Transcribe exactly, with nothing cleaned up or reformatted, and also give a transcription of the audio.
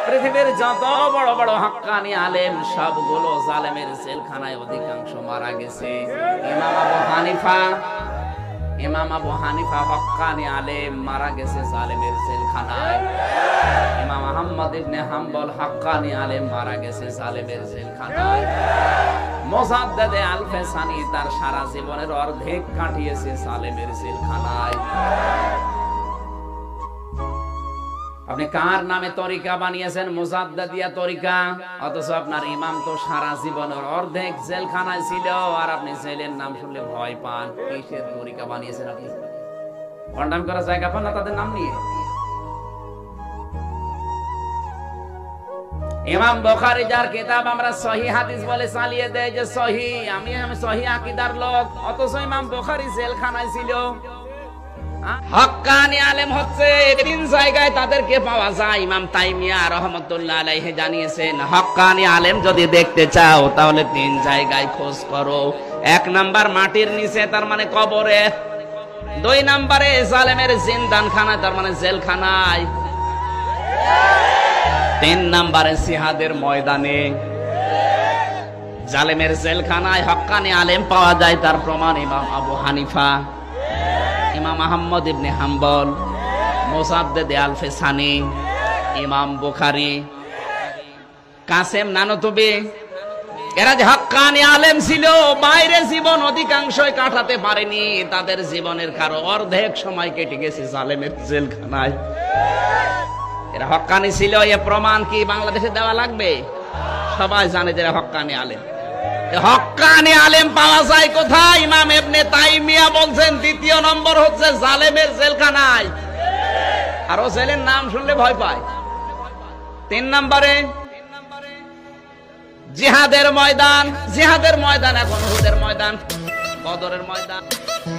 পৃথিবীর যত বড় বড় হক্কানি আলেম সবগুলো জালেমের জেলখানায় অধিকাংশ মারা গেছে। ইমাম আবু হানিফা ইমাম আবু হানিফা হক্কানি আলেম মারা গেছে জালেমের জেলখানায়। ইমাম আহমদ ইবনে হাম্বল হক্কানি আলেম মারা গেছে জালেমের জেলখানায়। মুজাদ্দেদে আল-ফেসানি তার সারা জীবনের অর্ধেক কাটিয়েছে জালেমের জেলখানায়। আপনি কার নামে তরিকা বানিয়েছেন? মুজাদ্দিদিয়া তরিকা, অথচ আপনার ইমাম তো সারা জীবনের অর্ধেক জেলখানায় ছিল, আর আপনি জেলের নাম শুনলে ভয় পান। কিসের তরিকা বানিয়েছেন আপনি? কন্ডাম করার জায়গা পান না তাদের নাম নিয়ে। ইমাম বুখারী যার কিতাব আমরা সহিহ হাদিস বলে চালিয়ে দেয় যে সহিহ, আমি আমি সহিহ আকীদার লোক, অথচ ইমাম বুখারী জেলখানায় ছিল। হক্কানি আলেম হচ্ছে তিন জায়গায় তাদেরকে পাওয়া যায়। ইমাম তাইমিয়া রাহমাতুল্লাহ আলাইহি জানিয়েছেন, হক্কানি আলেম যদি দেখতে চাও তাহলে তিন জায়গায় খোঁজ করো। এক নাম্বার মাটির নিচে, তার মানে কবরে। দুই নাম্বারে জালেমের জিন্দানখানায়, তার মানে জেলখানায়। তিন নাম্বারে জিহাদের ময়দানে। জালেমের জেলখানায় হক্কানি আলেম পাওয়া যায়, তার প্রমাণ ইমাম আবু হানিফা, ইমাম আহমদ ইবনে হাম্বল, মুজাদ্দেদে আল-ফেসানি, ইমাম বুখারী, কাসেম নানতুবি। এরা যে হক্কানি আলেম ছিল, বাইরে জীবন অধিকাংশই কাটাতে পারেনি। তাদের জীবনের কারো অর্ধেক সময় কেটে গেছে জালেমের জেলখানায়। এরা হক্কানি ছিল, এ প্রমাণ কি বাংলাদেশে দেওয়া লাগবে? সবাই জানে যে এরা হক্কানি আলেম। হক্কানি আলেম পাওয়া যায় কোথায়? ইমাম ইবনে তাইমিয়া বলছেন দ্বিতীয় নম্বর হচ্ছে জালেমের জেলখানায়। আর ও জেলের নাম শুনলে ভয় পায়। তিন নম্বরে জিহাদের ময়দান। জিহাদের ময়দান এখন উহুদের ময়দান, বদরের ময়দান।